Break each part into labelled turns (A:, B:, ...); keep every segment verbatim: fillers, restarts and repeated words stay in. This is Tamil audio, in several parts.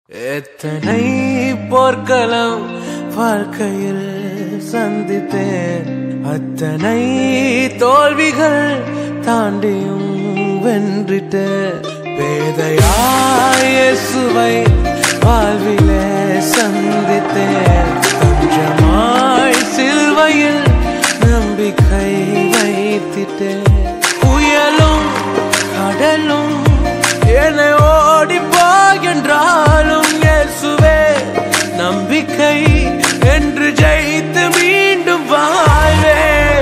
A: எத்தனை போர்க்களம் வாழ்க்கையில் சந்தித்தேன், அத்தனை தோல்விகள் தாண்டியும் வென்றிட்டேன். பேதையாய் இயேசுவை வாழ்விலே சந்தித்தேன், கொஞ்சமாய் சிலுவையில் நம்பிக்கை வைத்திட்டேன். புயலும் கடலும் என்னை ஓடிப்போ என்றாலும் இயேசுவே நம்பிக்கை என்று ஜெயித்து மீண்டும் வாழ்வே.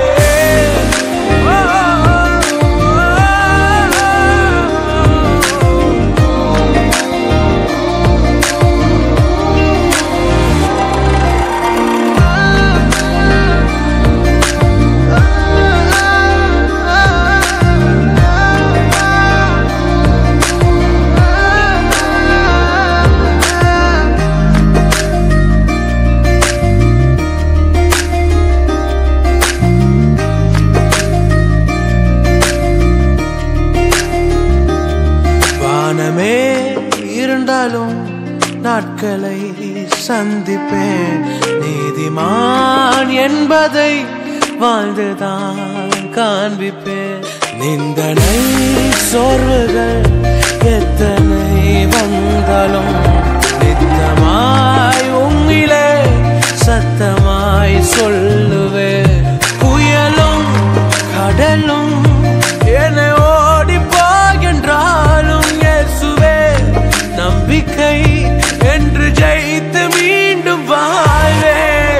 A: வானமே இருந்தாலும் நாட்களை சந்திப்பேன், நீதிமான் என்பதை வாழ்ந்துதான் காண்பிப்பேன். நிந்தனை சோர்வுகள் எத்தனை வந்தாலும் நித்தமாய் உம்மிலே சத்தமாய் சொல்லுவேன். புயலும் கடலும் என்னை ஓடிப்போ என்றாலும் இயேசுவே நம்பிக்கை என்று ஜெயித்து மீண்டும் வாழ்வே.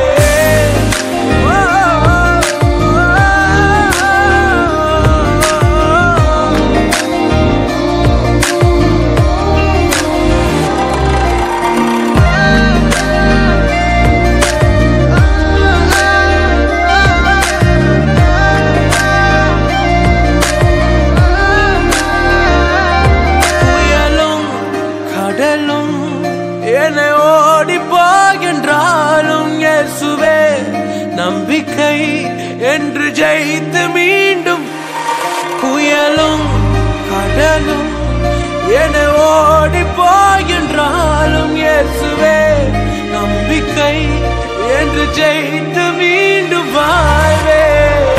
A: என்னை ஓடிப்போ என்றாலும் இயேசுவே நம்பிக்கை என்று ஜெயித்து மீண்டும். புயலும் கடலும் என்னை ஓடிப்போ என்றாலும் இயேசுவே நம்பிக்கை என்று ஜெயித்து மீண்டும் வாழ்வே.